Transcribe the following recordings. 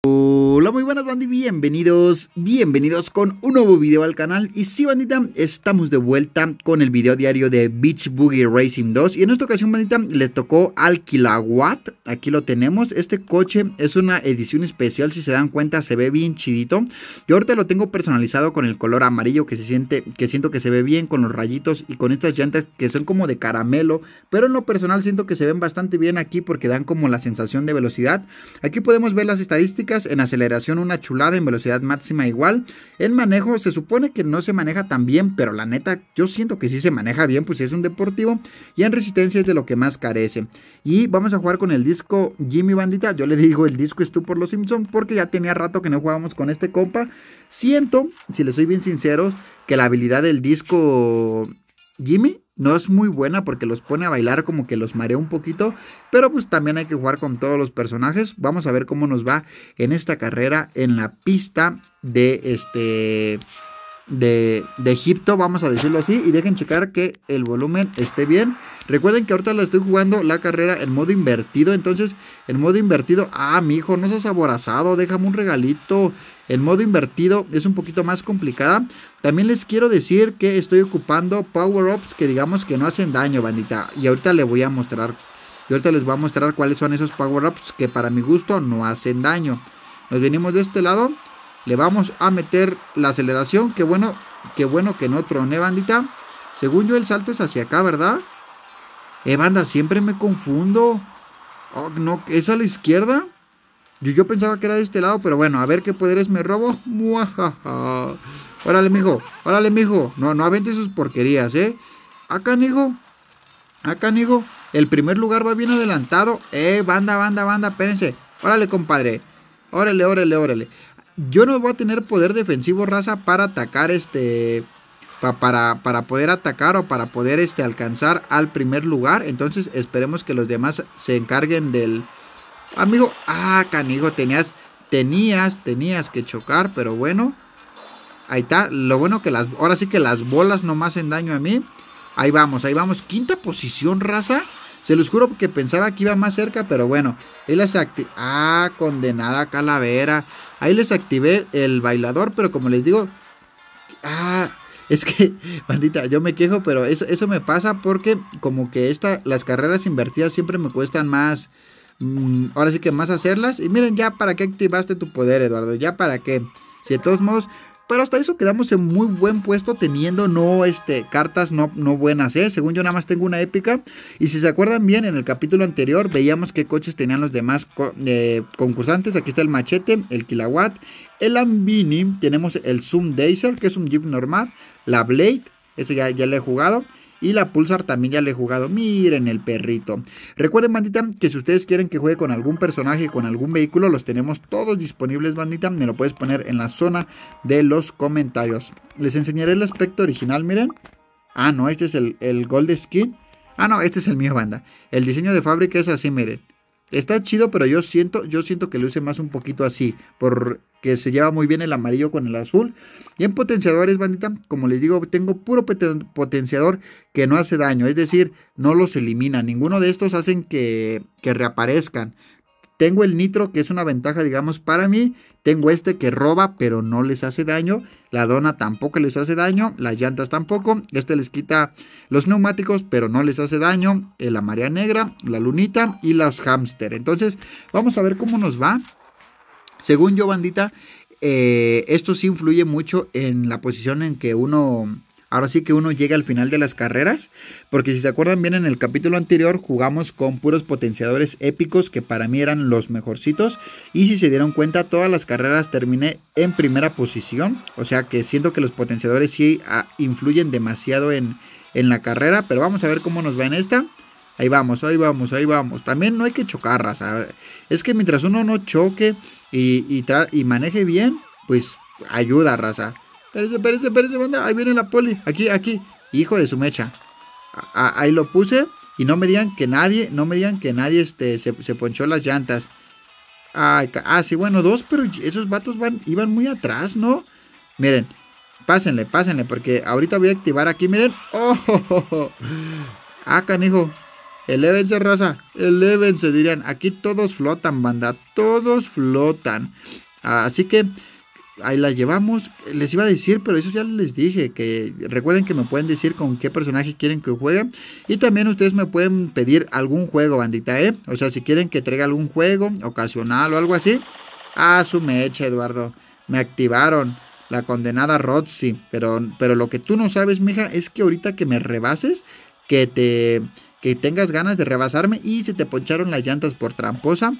Hola, muy buenas bandi, bienvenidos con un nuevo video al canal. Y sí, bandita, estamos de vuelta con el video diario de Beach Buggy Racing 2. Y en esta ocasión, bandita, le tocó al Kilowatt. Aquí lo tenemos. Este coche es una edición especial, si se dan cuenta se ve bien chidito. Yo ahorita lo tengo personalizado con el color amarillo que siento que se ve bien, con los rayitos y con estas llantas que son como de caramelo. Pero en lo personal siento que se ven bastante bien aquí porque dan como la sensación de velocidad. Aquí podemos ver las estadísticas. En aceleración una chulada, en velocidad máxima igual. En manejo se supone que no se maneja tan bien, pero la neta yo siento que sí se maneja bien, pues es un deportivo. Y en resistencia es de lo que más carece. Y vamos a jugar con el disco Jimmy, bandita. Yo le digo el disco es tú por los Simpsons porque ya tenía rato que no jugábamos con este compa. Siento, si les soy bien sincero, que la habilidad del disco Jimmy no es muy buena porque los pone a bailar, como que los marea un poquito. Pero pues también hay que jugar con todos los personajes. Vamos a ver cómo nos va en esta carrera en la pista de Egipto, vamos a decirlo así. Y dejen checar que el volumen esté bien. Recuerden que ahorita la estoy jugando la carrera en modo invertido. Entonces, en modo invertido, mi hijo, no seas aborazado, déjame un regalito. El modo invertido es un poquito más complicada. También les quiero decir que estoy ocupando power-ups que digamos que no hacen daño, bandita. Y ahorita les voy a mostrar. Cuáles son esos power-ups que para mi gusto no hacen daño. Nos venimos de este lado. Le vamos a meter la aceleración. Qué bueno que no troné, bandita. Según yo el salto es hacia acá, ¿verdad? Banda, siempre me confundo. Oh, no, ¿es a la izquierda? Yo pensaba que era de este lado, pero bueno, a ver qué poderes me robo. Muajaja. Órale, mijo. No avente sus porquerías, Acá, mijo. El primer lugar va bien adelantado. Banda, espérense. Órale, compadre. Órale. Yo no voy a tener poder defensivo, raza, para atacar para poder atacar o para poder alcanzar al primer lugar. Entonces esperemos que los demás se encarguen del... Amigo, canijo, tenías que chocar, pero bueno. Ahí está, lo bueno que ahora sí que las bolas no me hacen daño a mí. Ahí vamos, quinta posición, raza. Se los juro que pensaba que iba más cerca, pero bueno. Ahí les activé, condenada calavera. Ahí les activé el bailador, pero como les digo, es que, bandita, yo me quejo, pero eso me pasa porque como que las carreras invertidas siempre me cuestan más. Ahora sí que más hacerlas. Y miren, ya para qué activaste tu poder, Eduardo. Ya para qué. Si de todos modos. Pero hasta eso quedamos en muy buen puesto teniendo cartas no buenas, Según yo nada más tengo una épica. Y si se acuerdan bien, en el capítulo anterior veíamos qué coches tenían los demás concursantes. Aquí está el Machete, el Kilowatt, el Lamborghini. Tenemos el Zoom Dazer, que es un Jeep normal. La Blade, ese ya le he jugado. Y la Pulsar también ya le he jugado. Miren el perrito. Recuerden, bandita, que si ustedes quieren que juegue con algún personaje, con algún vehículo, los tenemos todos disponibles, bandita. Me lo puedes poner en la zona de los comentarios. Les enseñaré el aspecto original, miren. No, este es el Gold Skin. No, este es el mío, banda. El diseño de fábrica es así, miren. Está chido, pero yo siento que luce más un poquito así, porque se lleva muy bien el amarillo con el azul. Y en potenciadores, bandita, como les digo, tengo puro potenciador que no hace daño, es decir, no los elimina. Ninguno de estos hacen que reaparezcan. Tengo el nitro, que es una ventaja, digamos, para mí. Tengo que roba, pero no les hace daño. La dona tampoco les hace daño. Las llantas tampoco. Les quita los neumáticos, pero no les hace daño. La marea negra, la lunita y los hámster. Entonces, vamos a ver cómo nos va. Según yo, bandita, esto sí influye mucho en la posición en que uno... Ahora sí que uno llega al final de las carreras, porque si se acuerdan bien en el capítulo anterior jugamos con puros potenciadores épicos que para mí eran los mejorcitos. Y si se dieron cuenta, todas las carreras terminé en primera posición. O sea que siento que los potenciadores sí influyen demasiado en la carrera, pero vamos a ver cómo nos va en esta. Ahí vamos. También no hay que chocar, raza. Es que mientras uno no choque y maneje bien, pues ayuda, raza. Espérese, banda. Ahí viene la poli. Aquí. Hijo de su mecha. Ahí lo puse. Y no me digan que nadie se ponchó las llantas. Sí, bueno, dos, pero esos vatos iban muy atrás, ¿no? Miren, pásenle, porque ahorita voy a activar aquí, miren. ¡Oh! Canijo. Elévense, raza. Elévense, dirían. Aquí todos flotan, banda. Todos flotan. Así que ahí la llevamos. Les iba a decir, pero eso ya les dije. Que recuerden que me pueden decir con qué personaje quieren que juegue. Y también ustedes me pueden pedir algún juego, bandita, ¿eh? O sea, si quieren que traiga algún juego ocasional o algo así. Su mecha, Eduardo. Me activaron la condenada Roxy. Pero lo que tú no sabes, mija, es que ahorita que me rebases, que tengas ganas de rebasarme y se te poncharon las llantas por tramposa,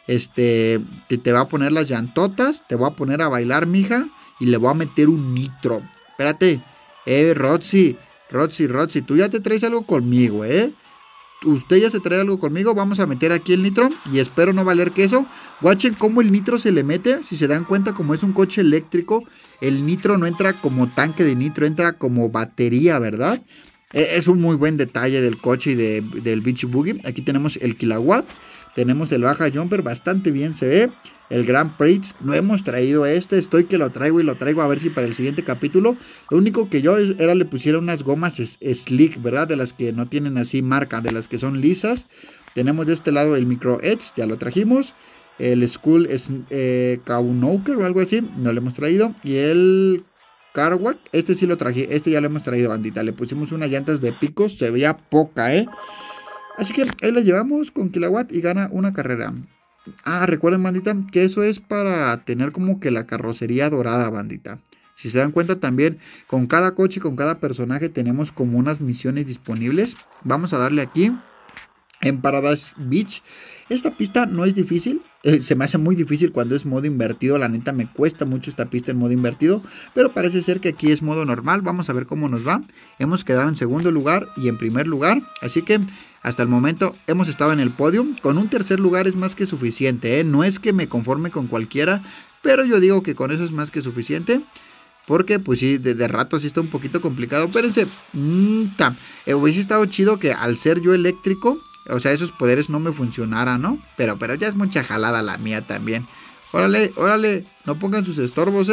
te va a poner las llantotas, te voy a poner a bailar, mija, y le voy a meter un nitro. Espérate, Roxy, tú ya te traes algo conmigo, Usted ya se trae algo conmigo, vamos a meter aquí el nitro y espero no valer queso. Watchen cómo el nitro se le mete, si se dan cuenta, como es un coche eléctrico, el nitro no entra como tanque de nitro, entra como batería, ¿verdad? Es un muy buen detalle del coche y del Beach Buggy. Aquí tenemos el kilowatt, tenemos el baja jumper, bastante bien se ve. El Grand Prix, no hemos traído estoy que lo traigo y lo traigo a ver si para el siguiente capítulo. Lo único que yo le pusiera unas gomas slick, ¿verdad? De las que no tienen así marca, de las que son lisas. Tenemos de este lado el Micro Edge, ya lo trajimos. El Skull es Kaunoker o algo así, no lo hemos traído. Y el Carwack, sí lo traje, ya lo hemos traído, bandita. Le pusimos unas llantas de picos, se veía poca, Así que ahí la llevamos con kilowatt y gana una carrera. Recuerden, bandita, que eso es para tener como que la carrocería dorada, bandita. Si se dan cuenta también, con cada coche, con cada personaje tenemos como unas misiones disponibles. Vamos a darle aquí en Paradise Beach. Esta pista no es difícil, se me hace muy difícil cuando es modo invertido. La neta me cuesta mucho esta pista en modo invertido, pero parece ser que aquí es modo normal. Vamos a ver cómo nos va. Hemos quedado en segundo lugar y en primer lugar, así que hasta el momento hemos estado en el podio. Con un tercer lugar es más que suficiente, No es que me conforme con cualquiera, pero yo digo que con eso es más que suficiente. Porque pues sí, de rato sí está un poquito complicado. Espérense, hubiese estado chido que al ser yo eléctrico, o sea, esos poderes no me funcionaran, ¿no? Pero ya es mucha jalada la mía también. Órale, no pongan sus estorbos,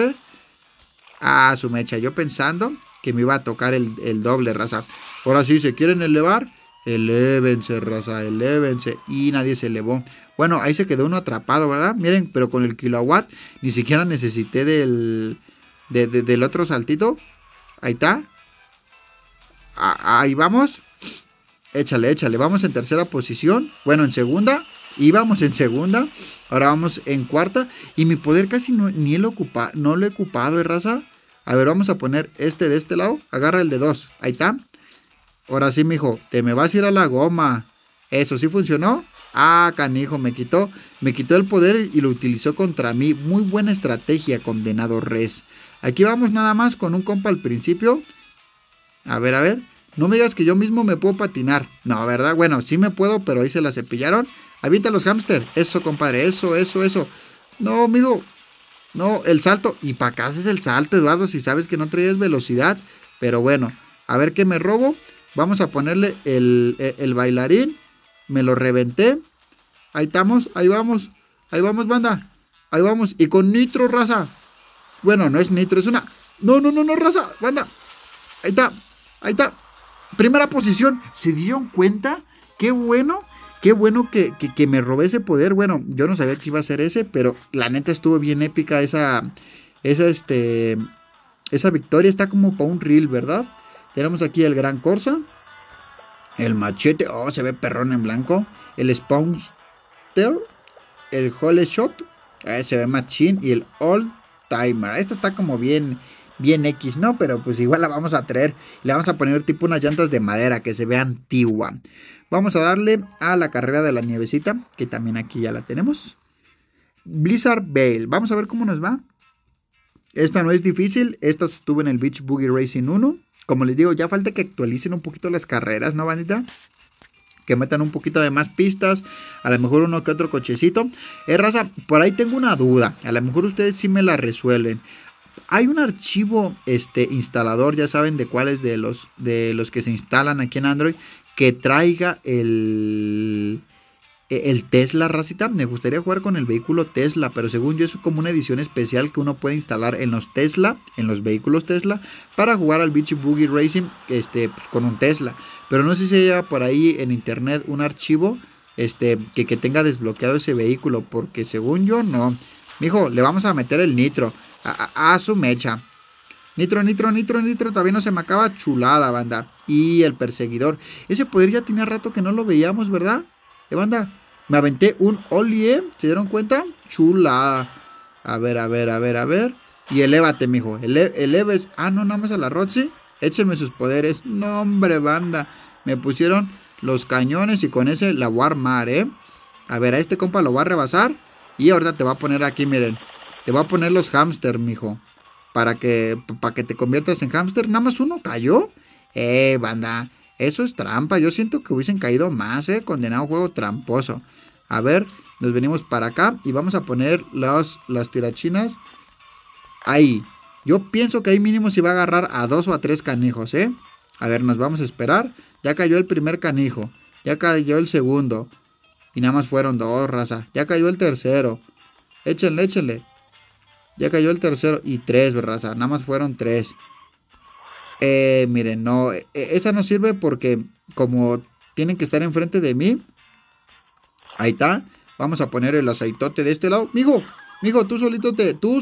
su mecha, yo pensando que me iba a tocar el doble, raza. Ahora sí, ¿se quieren elevar? Elévense, raza, elévense. Y nadie se elevó. Bueno, ahí se quedó uno atrapado, ¿verdad? Miren, pero con el kilowatt ni siquiera necesité del otro saltito. Ahí está. Ahí vamos. Échale. Vamos en tercera posición. Bueno, en segunda. Íbamos en segunda. Ahora vamos en cuarta. Y mi poder casi no lo he ocupado, raza. A ver, vamos a poner de este lado. Agarra el de 2. Ahí está. Ahora sí, mijo. Te me vas a ir a la goma. Eso sí funcionó. Canijo, me quitó el poder y lo utilizó contra mí. Muy buena estrategia, condenado res. Aquí vamos nada más con un compa al principio. A ver. No me digas que yo mismo me puedo patinar. No, ¿verdad? Bueno, sí me puedo, pero ahí se la cepillaron. Avienta los hámster. Eso, compadre. Eso. No, amigo. No, el salto. ¿Y para acá haces el salto, Eduardo? Si sabes que no traes velocidad. Pero bueno, a ver qué me robo. Vamos a ponerle el bailarín. Me lo reventé. Ahí estamos. Ahí vamos, banda. Ahí vamos. Y con nitro, raza. Bueno, no es nitro, es una... No, raza. Banda. Ahí está. Primera posición. ¿Se dieron cuenta? Qué bueno que me robé ese poder. Bueno, yo no sabía que iba a ser ese, pero la neta estuvo bien épica esa victoria. Está como para un reel, ¿verdad? Tenemos aquí el Gran Corsa. El machete. Se ve perrón en blanco. El Spounster. El Hole Shot. Se ve machín. Y el All Timer. Esta está como bien X, ¿no? Pero pues igual la vamos a traer. Le vamos a poner tipo unas llantas de madera que se vea antigua. Vamos a darle a la carrera de la nievecita, que también aquí ya la tenemos. Blizzard Vale. Vamos a ver cómo nos va. Esta no es difícil. Esta estuvo en el Beach Buggy Racing 1. Como les digo, ya falta que actualicen un poquito las carreras, ¿no, bandita? Que metan un poquito de más pistas. A lo mejor uno que otro cochecito. Raza, por ahí tengo una duda. A lo mejor ustedes sí me la resuelven. Hay un archivo instalador, ya saben de cuáles de los que se instalan aquí en Android, que traiga el el Tesla, racita. Me gustaría jugar con el vehículo Tesla, pero según yo es como una edición especial que uno puede instalar en los Tesla, en los vehículos Tesla, para jugar al Beach Boogie Racing pues, con un Tesla. Pero no sé si haya por ahí en internet un archivo que tenga desbloqueado ese vehículo, porque según yo no. Mijo, le vamos a meter el nitro a su mecha. Nitro, todavía no se me acaba. Chulada, banda. Y el perseguidor. Ese poder ya tenía rato que no lo veíamos, ¿verdad? Banda, me aventé un ollie, ¿se dieron cuenta? Chulada. A ver. Y elévate, mijo. Eleves. Ah, no, nada más a la Roxy. Échenme sus poderes. No, hombre, banda. Me pusieron los cañones y con ese la voy a armar, ¿eh? A ver, a este compa lo va a rebasar. Y ahorita te va a poner aquí, miren. Te va a poner los hamster, mijo. Para que te conviertas en hamster. Nada más uno cayó. Banda. Eso es trampa. Yo siento que hubiesen caído más, condenado juego tramposo. A ver, nos venimos para acá y vamos a poner las tirachinas. Ahí. Yo pienso que ahí mínimo se va a agarrar a 2 o a 3 canijos, A ver, nos vamos a esperar. Ya cayó el primer canijo. Ya cayó el segundo. Y nada más fueron 2, raza. Ya cayó el tercero. Échenle. Ya cayó el tercero y 3, raza. Nada más fueron 3. Miren, no. Esa no sirve porque como tienen que estar enfrente de mí. Ahí está. Vamos a poner el aceitote de este lado. Mijo, tú solito,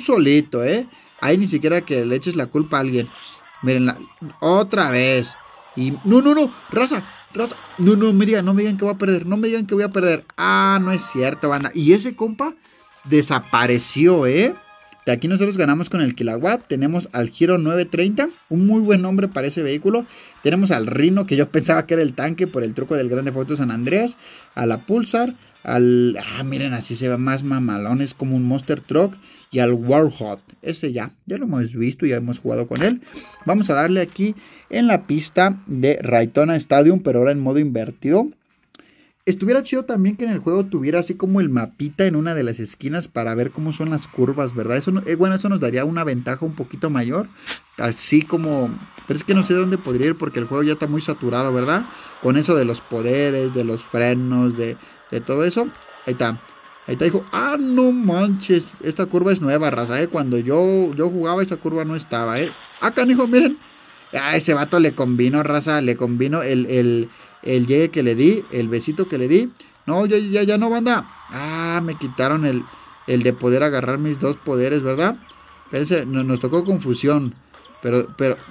Ahí ni siquiera que le eches la culpa a alguien. Miren, otra vez. Y no, raza. No me digan que voy a perder. Ah, no es cierto, banda. Y ese compa desapareció, De aquí nosotros ganamos con el Kilowatt. Tenemos al Giro 930. Un muy buen nombre para ese vehículo. Tenemos al Rhino, que yo pensaba que era el tanque por el truco del Grand Theft Auto San Andreas. A la Pulsar. Miren, así se ve más mamalón. Es como un Monster Truck. Y al Warhol. Ese ya lo hemos visto. Ya hemos jugado con él. Vamos a darle aquí en la pista de Daytona Stadium. Pero ahora en modo invertido. Estuviera chido también que en el juego tuviera así como el mapita en una de las esquinas para ver cómo son las curvas, ¿verdad? Eso nos daría una ventaja un poquito mayor. Así como... Pero es que no sé dónde podría ir porque el juego ya está muy saturado, ¿verdad? Con eso de los poderes, de los frenos, de todo eso. Ahí está, hijo. Ah, no manches. Esta curva es nueva, raza, Cuando yo jugaba esa curva no estaba, Ah, canijo, miren. Ese vato le combino, raza. Le combino el llegue que le di, el besito que le di. No, ya no, banda. Me quitaron el de poder agarrar mis 2 poderes, ¿verdad? Espérense, nos tocó confusión. Pero,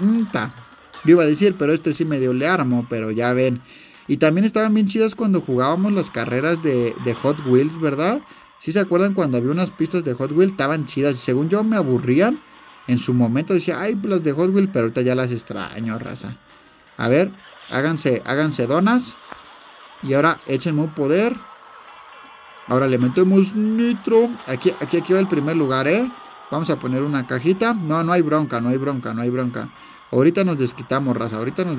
yo iba a decir, pero sí medio le armo, pero ya ven. Y también estaban bien chidas cuando jugábamos las carreras de Hot Wheels, ¿verdad? ¿Sí se acuerdan cuando había unas pistas de Hot Wheels? Estaban chidas. Según yo me aburrían. En su momento decía, pues las de Hot Wheels, pero ahorita ya las extraño, raza. A ver. Háganse donas. Y ahora échenme un poder. Ahora le metemos nitro. Aquí va el primer lugar, Vamos a poner una cajita. No hay bronca. Ahorita nos desquitamos, raza.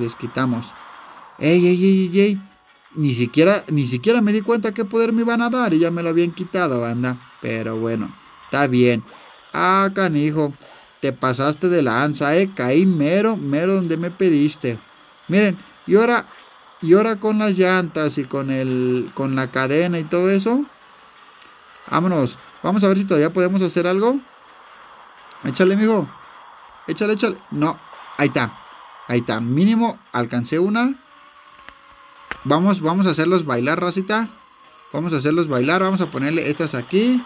Ey. Ni siquiera me di cuenta qué poder me iban a dar. Y ya me lo habían quitado, banda. Pero bueno, está bien. Canijo. Te pasaste de lanza, Caí mero donde me pediste. Miren. Y ahora con las llantas y con la cadena y todo eso. Vámonos. Vamos a ver si todavía podemos hacer algo. Échale, mijo. Échale. No. Ahí está. Mínimo alcancé una. Vamos a hacerlos bailar, racita. Vamos a ponerle estas aquí.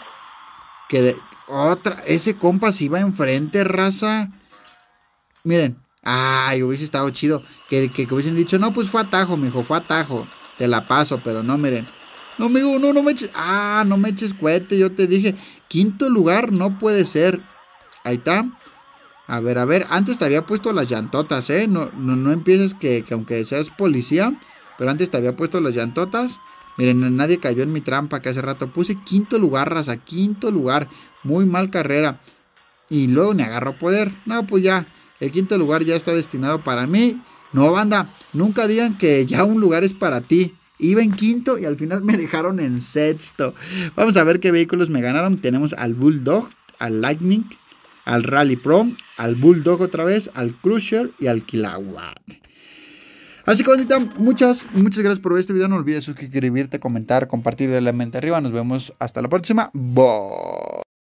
Ese compa se iba enfrente, raza. Miren. Hubiese estado chido que hubiesen dicho, no, pues fue atajo, mijo, te la paso, pero no, miren, no, amigo, no me eches, no me eches cohete, yo te dije, 5º lugar, no puede ser. Ahí está. A ver, antes te había puesto las llantotas, no empieces que aunque seas policía, pero antes te había puesto las llantotas. Miren, nadie cayó en mi trampa que hace rato puse. 5º lugar, raza, 5º lugar, muy mal carrera, y luego me agarró poder. No, pues ya. El 5º lugar ya está destinado para mí. No, banda, nunca digan que ya un lugar es para ti. Iba en 5º y al final me dejaron en 6º. Vamos a ver qué vehículos me ganaron. Tenemos al Bulldog, al Lightning, al Rally Pro, al Bulldog otra vez, al Crusher y al Kilowatt. Así que bonita, muchas gracias por ver este video. No olvides suscribirte, comentar, compartir de la mente arriba. Nos vemos hasta la próxima. Bye.